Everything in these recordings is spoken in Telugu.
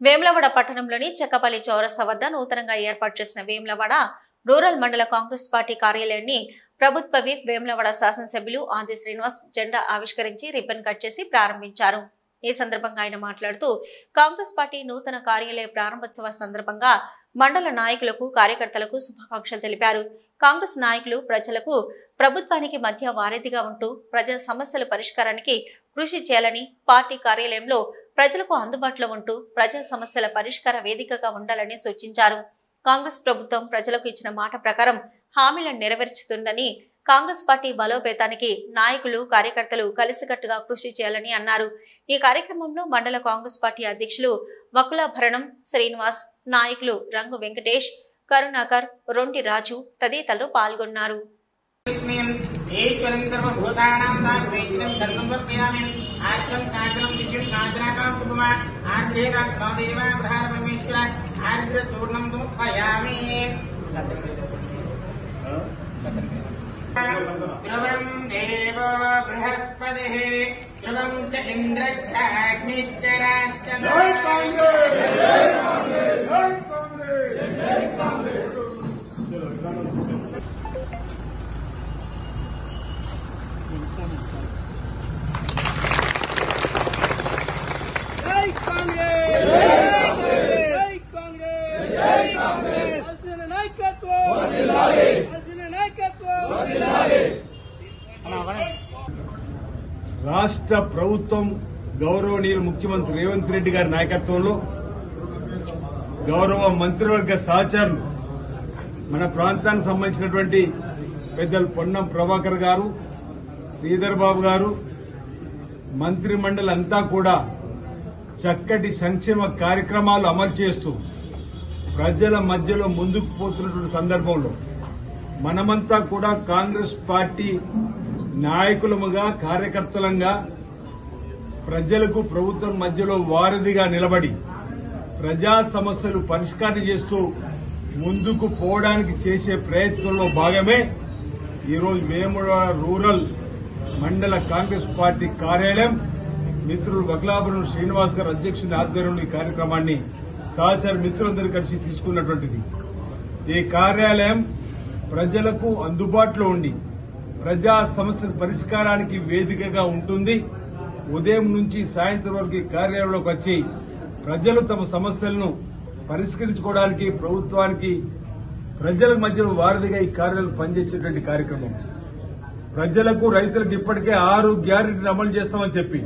వేములవాడ పట్టణంలోని చెక్కపల్లి చౌరస్తా వద్ద నూతనంగా ఏర్పాటు చేసిన వేములవాడ రూరల్ మండల కాంగ్రెస్ పార్టీ కార్యాలయాన్ని ప్రభుత్వ విప్ వేములవాడ శాసనసభ్యులు ఆది శ్రీనివాస్ జెండా ఆవిష్కరించి రిబ్బన్ కట్ చేసి ప్రారంభించారు. ఈ సందర్భంగా ఆయన మాట్లాడుతూ కాంగ్రెస్ పార్టీ నూతన కార్యాలయ ప్రారంభోత్సవ సందర్భంగా మండల నాయకులకు కార్యకర్తలకు శుభాకాంక్షలు తెలిపారు. కాంగ్రెస్ నాయకులు ప్రజలకు ప్రభుత్వానికి మధ్య వారధిగా ఉంటూ ప్రజా సమస్యల పరిష్కారానికి కృషి చేయాలని, పార్టీ కార్యాలయంలో ప్రజలకు అందుబాటులో ఉంటూ ప్రజా సమస్యల పరిష్కార వేదికగా ఉండాలని సూచించారు. కాంగ్రెస్ ప్రభుత్వం ప్రజలకు ఇచ్చిన మాట ప్రకారం హామీలను నెరవేర్చుతుందని, కాంగ్రెస్ పార్టీ బలోపేతానికి నాయకులు కార్యకర్తలు కలిసికట్టుగా కృషి చేయాలని అన్నారు. ఈ కార్యక్రమంలో మండల కాంగ్రెస్ పార్టీ అధ్యక్షులు వకులాభరణం శ్రీనివాస్, నాయకులు రంగు వెంకటేష్, కరుణాకర్, రొంటి రాజు తదితరులు పాల్గొన్నారు. ధ్రువం దేవో బృహస్పతిః ధ్రువం చ ఇంద్రశ్చాగ్నిశ్చ రాష్ట్ర ప్రభుత్వం గౌరవనీయులు ముఖ్యమంత్రి రేవంత్ రెడ్డి గారి నాయకత్వంలో గౌరవ మంత్రివర్గ సహచరులు మన ప్రాంతానికి సంబంధించినటువంటి పెద్దలు పొన్నం ప్రభాకర్ గారు, శ్రీధర్ బాబు గారు, మంత్రి మండలి అంతా కూడా చక్కటి సంక్షేమ కార్యక్రమాలు అమలు చేస్తూ ప్రజల మధ్యలో ముందుకు పోతున్నటువంటి సందర్భంలో మనమంతా కూడా కాంగ్రెస్ పార్టీ నాయకులముగా, కార్యకర్తలంగా ప్రజలకు ప్రభుత్వం మధ్యలో వారధిగా నిలబడి ప్రజా సమస్యలు పరిష్కారం చేస్తూ ముందుకు పోవడానికి చేసే ప్రయత్నంలో భాగమే ఈరోజు వేములవాడ రూరల్ మండల కాంగ్రెస్ పార్టీ కార్యాలయం మిత్రులు వకులాభరణం శ్రీనివాస్ గారు అధ్యక్షుని ఆధ్వర్యంలో ఈ కార్యక్రమాన్ని సహచర మిత్రులందరూ కలిసి తీసుకున్నటువంటిది. ఈ కార్యాలయం ప్రజలకు అందుబాటులో ఉండి ప్రజా సమస్యల పరిష్కారానికి వేదికగా ఉంటుంది. ఉదయం నుంచి సాయంత్రం వరకు ఈ కార్యాలయంలోకి వచ్చి ప్రజలు తమ సమస్యలను పరిష్కరించుకోవడానికి ప్రభుత్వానికి ప్రజల మధ్యలో వారధిగా ఈ కార్యాలయం పనిచేసేటువంటి కార్యక్రమం. ప్రజలకు, రైతులకు ఇప్పటికే 6 గ్యారెంటీలు అమలు చేస్తామని చెప్పి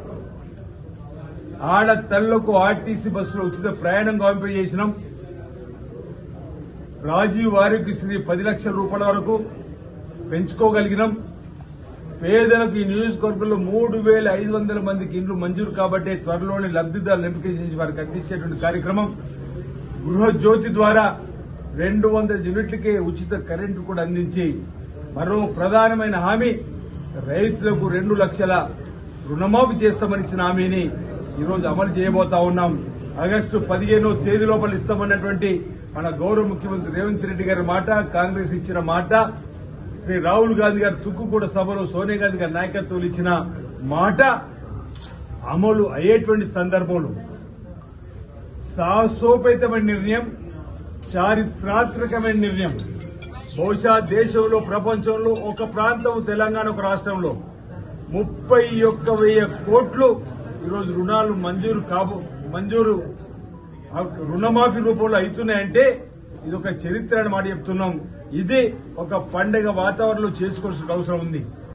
ఆడతల్లకు ఆర్టీసీ బస్సులో ఉచిత ప్రయాణం చేసినాం. రాజీవ్ ఆరోగ్యశ్రీ 10 లక్షల రూపాయల వరకు పెంచుకోగలిగినాం. పేదలకు ఈ నియోజకవర్గంలో 3,500 మందికి ఇండ్లు మంజూరు కాబట్టి త్వరలోనే లబ్దిదారులు ఎంపిక చేసి వారికి అందించేటువంటి కార్యక్రమం. గృహజ్యోతి ద్వారా 200 యూనిట్లకే ఉచిత కరెంటు కూడా అందించి మరో ప్రధానమైన హామీ రైతులకు 2 లక్షల రుణమాఫీ చేస్తామని ఇచ్చిన హామీని ఈరోజు అమలు చేయబోతా ఉన్నాం. ఆగస్టు 15వ తేదీ లోపల ఇస్తామన్నటువంటి మన గౌరవ ముఖ్యమంత్రి రేవంత్ రెడ్డి గారి మాట, కాంగ్రెస్ ఇచ్చిన మాట, శ్రీ రాహుల్ గాంధీ గారు తుక్కుగూడ సభలో సోనియా గాంధీ గారి నాయకత్వంలో ఇచ్చిన మాట అమలు అయ్యేటువంటి సందర్భంలో సాహసోపేతమైన నిర్ణయం, చారిత్రాత్మకమైన నిర్ణయం. బహుశా దేశంలో, ప్రపంచంలో ఒక ప్రాంతం తెలంగాణ, ఒక రాష్ట్రంలో 31,000 కోట్లు ఈరోజు రుణాలు మంజూరు రుణమాఫీ రూపంలో అవుతున్నాయంటే ఇది ఒక చరిత్ర అని మాట చెప్తున్నాం. ఇది ఒక పండుగ వాతావరణంలో చేసుకోవాల్సిన అవసరం ఉంది.